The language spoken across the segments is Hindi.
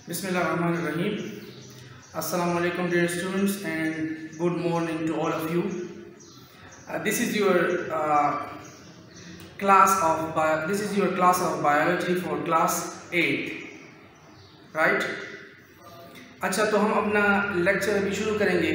Bismillahirrahmanirrahim. Assalamu alaikum dear students and good morning to all of you. This is your class of biology for class 8, right? अच्छा, तो हम अपना लेक्चर अभी शुरू करेंगे.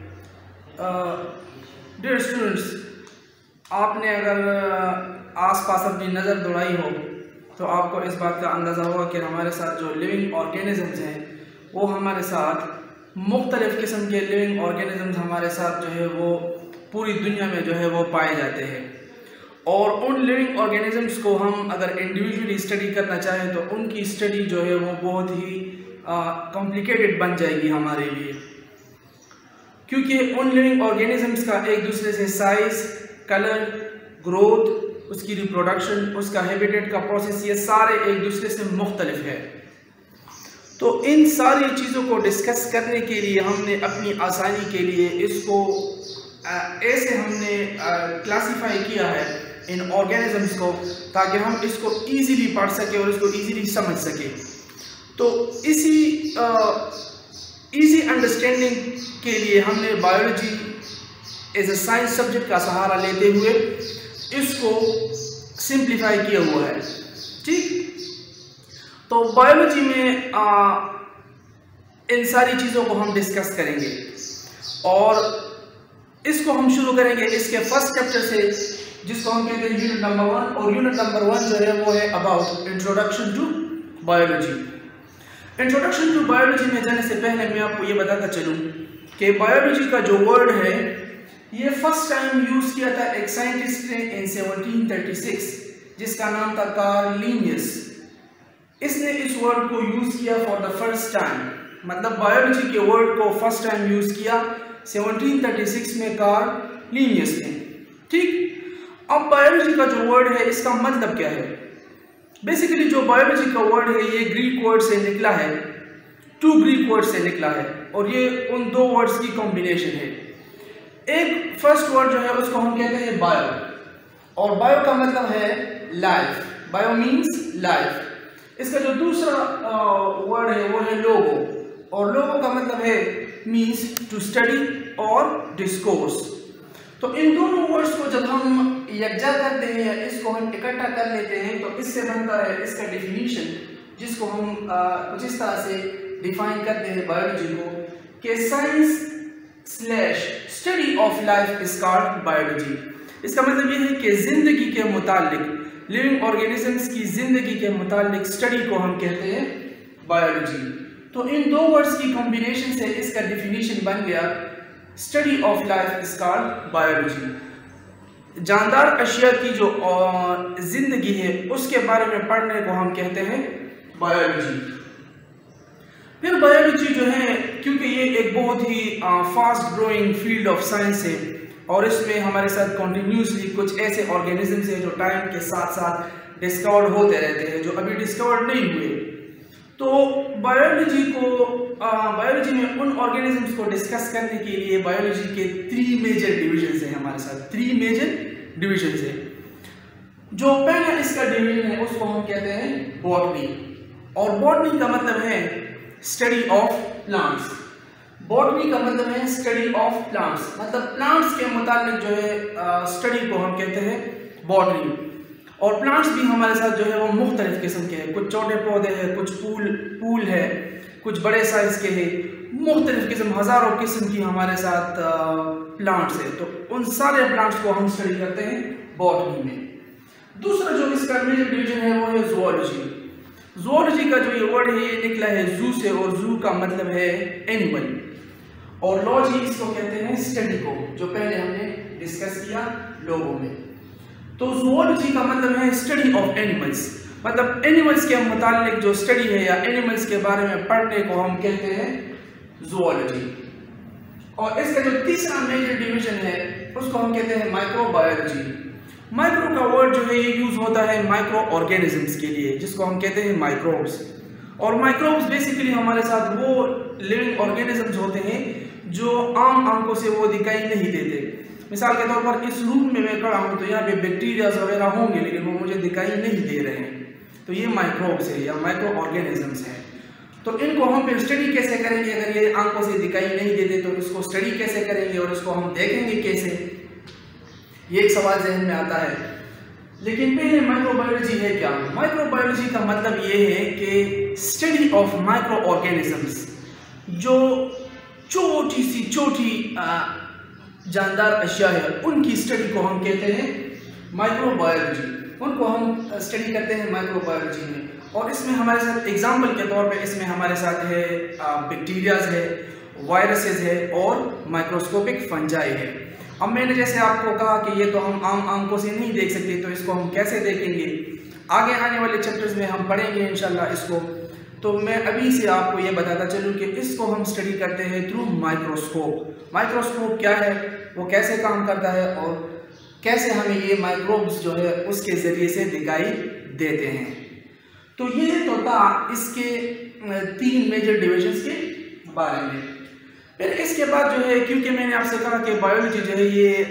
डियर स्टूडेंट्स, आपने अगर आसपास अपनी नज़र दौड़ाई हो तो आपको इस बात का अंदाज़ा होगा कि हमारे साथ जो लिविंग ऑर्गेनिज़म्स हैं वो हमारे साथ मुख्तलिफ़ किस्म के लिविंग ऑर्गेनिज़म्स हमारे साथ जो है वो पूरी दुनिया में जो है वो पाए जाते हैं. और उन लिविंग ऑर्गेनिज़म्स को हम अगर इंडिविजुअली स्टडी करना चाहें तो उनकी स्टडी जो है वो बहुत ही कॉम्प्लिकेटेड बन जाएगी हमारे लिए, क्योंकि उन लिविंग ऑर्गेनिज़म्स का एक दूसरे से साइज़, कलर, ग्रोथ, उसकी रिप्रोडक्शन, उसका हैबिटेट का प्रोसेस, ये सारे एक दूसरे से मुख्तलिफ है. तो इन सारी चीज़ों को डिस्कस करने के लिए हमने अपनी आसानी के लिए इसको ऐसे हमने क्लासीफाई किया है इन ऑर्गेनिज़म्स को, ताकि हम इसको ईज़िली पढ़ सकें और इसको ईज़िली समझ सकें. तो इसी ईज़ी अंडरस्टैंडिंग के लिए हमने biology as a science subject का सहारा लेते हुए इसको सिंप्लीफाई किया हुआ है. ठीक, तो बायोलॉजी में इन सारी चीज़ों को हम डिस्कस करेंगे और इसको हम शुरू करेंगे इसके फर्स्ट चैप्टर से, जिसको हम कहते हैं यूनिट नंबर 1. और यूनिट नंबर 1 जो है वो है about introduction to biology. Introduction to biology में जाने से पहले मैं आपको ये बताता चलूँ कि बायोलॉजी का जो वर्ड है ये फर्स्ट टाइम यूज़ किया था एक साइंटिस्ट ने इन 1736, जिसका नाम था कार्ल लिनियस. इसने इस वर्ड को यूज़ किया फॉर द फर्स्ट टाइम, मतलब बायोलॉजी के वर्ड को फर्स्ट टाइम यूज़ किया 1736 में कार्ल लिनियस ने. ठीक, अब बायोलॉजी का जो वर्ड है इसका मतलब क्या है? बेसिकली जो बायोलॉजी का वर्ड है ये ग्रीक वर्ड से निकला है, 2 ग्रीक वर्ड से निकला है, और ये उन 2 वर्ड्स की कॉम्बिनेशन है. एक फर्स्ट वर्ड जो है उसको हम कहते हैं बायो, और बायो का मतलब है लाइफ. Bio means life. इसका जो दूसरा वर्ड है वो है लोगो, और लोगो का मतलब है मीन्स टू स्टडी और डिस्कोर्स. तो इन दोनों वर्ड्स को जब हम यकजा करते हैं या इसको हम इकट्ठा कर लेते हैं तो इससे बनता है इसका डेफिनेशन, जिसको हम कुछ इस तरह से डिफाइन करते हैं बायोलॉजी को कि science slash study of life is called biology. इसका मतलब ये है कि जिंदगी के मुतालिक, लिविंग ऑर्गेनिजम्स की जिंदगी के मुतालिक स्टडी को हम कहते हैं बायोलॉजी. तो इन 2 वर्ड्स की कॉम्बिनेशन से इसका डेफिनेशन बन गया study of life is called biology. जानदार अशिया की जो जिंदगी है उसके बारे में पढ़ने को हम कहते हैं बायोलॉजी. फिर बायोलॉजी जो है, क्योंकि ये एक बहुत ही fast growing field of science है और इसमें हमारे साथ कॉन्टिन्यूसली कुछ ऐसे ऑर्गेनिजम्स हैं जो टाइम के साथ साथ डिस्कवर्ड होते रहते हैं, जो अभी डिस्कवर्ड नहीं हुए. तो बायोलॉजी में उन ऑर्गेनिजम्स को डिस्कस करने के लिए बायोलॉजी के 3 मेजर डिविजन्स हैं हमारे साथ. 3 मेजर डिविजन्स हैं. जो पहला इसका डिवीजन है उसको हम कहते हैं बॉटनी, और बॉटनी का मतलब है स्टडी ऑफ प्लांट्स. बॉटनी का मतलब है स्टडी ऑफ प्लांट्स, मतलब प्लांट्स के मुताबिक जो है स्टडी को हम कहते हैं बॉटनी. और प्लांट्स भी हमारे साथ जो है वो मुख्तलिफ किस्म के हैं. कुछ छोटे पौधे हैं, कुछ फूल है, कुछ बड़े साइज के हैं, मुख्तलिफ किस्म, हज़ारों किस्म की हमारे साथ प्लांट्स है. तो उन सारे प्लांट्स को हम स्टडी करते हैं बॉटनी में. दूसरा जो इसका मेजर डिवीजन है वो है ज़ूलॉजी. ज़ूलॉजी का जो ये वर्ड है ये निकला है जू से, और जू का मतलब है एनिमल, और लॉजी इसको कहते हैं स्टडी को, जो पहले हमने डिस्कस किया लोगों में. तो ज़ूलॉजी का मतलब है स्टडी ऑफ एनिमल्स, मतलब एनिमल्स के मुतालिक जो स्टडी है या एनिमल्स के बारे में पढ़ने को हम कहते हैं ज़ूलॉजी. और इसका जो तीसरा मेजर डिवीजन है उसको हम कहते हैं माइक्रोबायोलॉजी. माइक्रो का वर्ड जो है ये यूज होता है माइक्रो ऑर्गेनिजम्स के लिए, जिसको हम कहते हैं माइक्रोब्स. और माइक्रोब्स बेसिकली हमारे साथ वो लिविंग ऑर्गेनिजम्स होते हैं जो आम आंखों से वो दिखाई नहीं देते. मिसाल के तौर पर इस रूम में मैं खड़ा हूँ तो यहाँ पे बैक्टीरियाज वगैरह होंगे लेकिन वो मुझे दिखाई नहीं दे रहे हैं, तो ये माइक्रोब्स है या माइक्रो ऑर्गेनिजम्स हैं. तो इनको हम फिर स्टडी कैसे करेंगे? अगर ये आंखों से दिखाई नहीं देते तो इसको स्टडी कैसे करेंगे और इसको हम देखेंगे कैसे? ये एक सवाल जहन में आता है। लेकिन पहले माइक्रोबायोलॉजी है क्या? माइक्रोबायोलॉजी का मतलब ये है कि स्टडी ऑफ माइक्रो ऑर्गेनिजम्स, जो छोटी जानदार अशिया है उनकी स्टडी को हम कहते हैं माइक्रोबायोलॉजी। उनको हम स्टडी करते हैं माइक्रोबायोलॉजी में। और इसमें हमारे साथ एग्जाम्पल के तौर पे इसमें हमारे साथ है बैक्टीरियाज है, वायरसेस है और माइक्रोस्कोपिक फंजाई है। अब मैंने जैसे आपको कहा कि ये तो हम आम आंखों से नहीं देख सकते, तो इसको हम कैसे देखेंगे? आगे आने वाले चैप्टर्स में हम पढ़ेंगे इंशाल्लाह इसको। तो मैं अभी से आपको ये बताता चलूँ कि इसको हम स्टडी करते हैं थ्रू माइक्रोस्कोप। माइक्रोस्कोप क्या है, वो कैसे काम करता है और कैसे हमें ये माइक्रोब्स जो है उसके ज़रिए से दिखाई देते हैं। तो ये तो था इसके 3 मेजर डिविजन्स के बारे में। फिर इसके बाद जो है, क्योंकि मैंने आपसे कहा कि बायोलॉजी जो है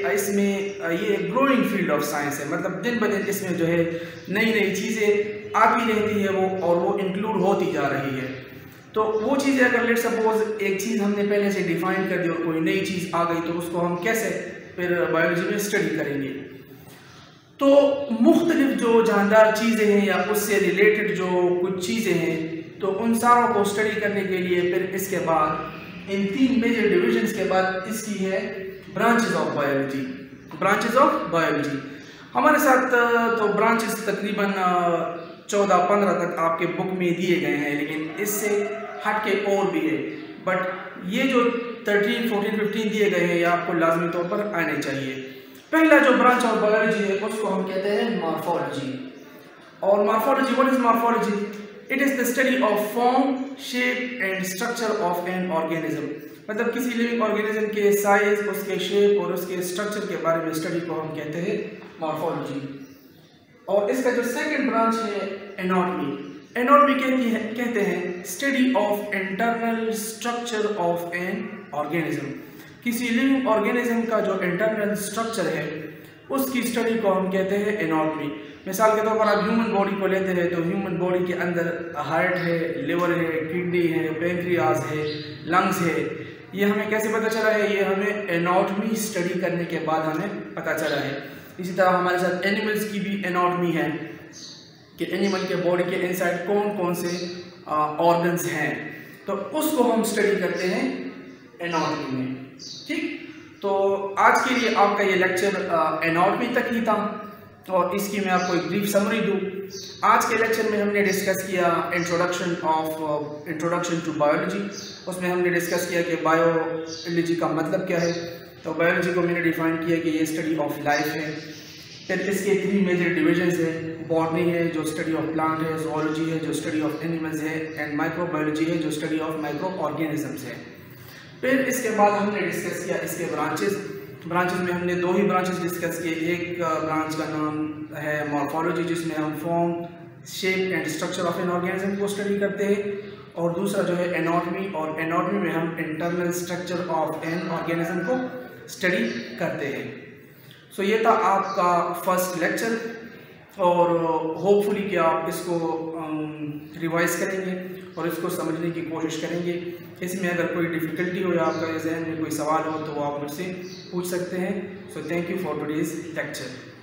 ये ग्रोइंग फील्ड ऑफ साइंस है, मतलब दिन ब दिन इसमें जो है नई नई चीज़ें आती रहती है वो इंक्लूड होती जा रही है। तो वो चीज़ें अगर लेट सपोज एक चीज़ हमने पहले से डिफाइन कर दी और कोई नई चीज़ आ गई तो उसको हम कैसे फिर बायोलॉजी में स्टडी करेंगे? तो मुख्तलिफ जो जानदार चीज़ें हैं या उससे रिलेटेड जो कुछ चीज़ें हैं, तो उन सारों को स्टडी करने के लिए फिर इसके बाद इन 3 मेजर डिविजन्स के बाद इसकी है branches of biology. Branches of biology हमारे साथ तो ब्रांचेस तकरीबन 14-15 तक आपके बुक में दिए गए हैं, लेकिन इससे हट के और भी है। बट ये जो 13, 14, 15 दिए गए हैं ये आपको लाजमी तौर पर आने चाहिए। पहला जो ब्रांच ऑफ बायोलॉजी है उसको हम कहते हैं मॉर्फोलॉजी। और morphology, what is morphology? It is the study of form, shape and structure of an organism. मतलब किसी लिविंग ऑर्गेनिज्म के साइज, उसके शेप और उसके स्ट्रक्चर के बारे में स्टडी को हम कहते हैं मॉर्फोलॉजी। और इसका जो सेकंड ब्रांच है एनाटॉमी। एनाटॉमी कहते हैं study of internal structure of an organism. किसी लिविंग ऑर्गेनिज्म का जो इंटरनल स्ट्रक्चर है उसकी स्टडी को हम कहते हैं एनाटॉमी। मिसाल के तौर पर आप ह्यूमन बॉडी को लेते हैं तो ह्यूमन बॉडी के अंदर हार्ट है, लिवर है, किडनी है, पेंक्रियाज है, लंग्स है। ये हमें कैसे पता चला है? ये हमें एनाटॉमी स्टडी करने के बाद हमें पता चला है। इसी तरह हमारे साथ एनिमल्स की भी एनाटॉमी है कि एनिमल के बॉडी के इनसाइड कौन कौन से ऑर्गन्स हैं, तो उसको हम स्टडी करते हैं एनाटॉमी में। ठीक, तो आज के लिए आपका ये लेक्चर एनाटॉमी तक ही था और इसकी मैं आपको एक ब्रीफ समरी दूँ। आज के लेक्चर में हमने डिस्कस किया इंट्रोडक्शन टू बायोलॉजी। उसमें हमने डिस्कस किया कि बायोलॉजी का मतलब क्या है। तो बायोलॉजी को मैंने डिफाइन किया कि ये स्टडी ऑफ लाइफ है। फिर इसके 3 मेजर डिविजन्स है, बॉटनी है जो स्टडी ऑफ प्लांट है, ज़ूलॉजी है जो स्टडी ऑफ एनिमल्स है, एंड माइक्रोबायोलॉजी है जो स्टडी ऑफ माइक्रो ऑर्गेनिजम्स है। फिर इसके बाद हमने डिस्कस किया इसके ब्रांचेस में हमने 2 ही ब्रांचेस डिस्कस किए। एक ब्रांच का नाम है मॉर्फोलॉजी जिसमें हम form, shape and structure of an organism को स्टडी करते हैं, और दूसरा जो है एनाटॉमी, और एनाटॉमी में हम internal structure of an organism को स्टडी करते हैं। सो ये था आपका फर्स्ट लेक्चर और होपफुली कि आप इसको रिवाइज करेंगे और इसको समझने की कोशिश करेंगे। इसमें अगर कोई डिफ़िकल्टी हो या आपका जहन में कोई सवाल हो तो वो आप मुझसे पूछ सकते हैं। So thank you for today's lecture.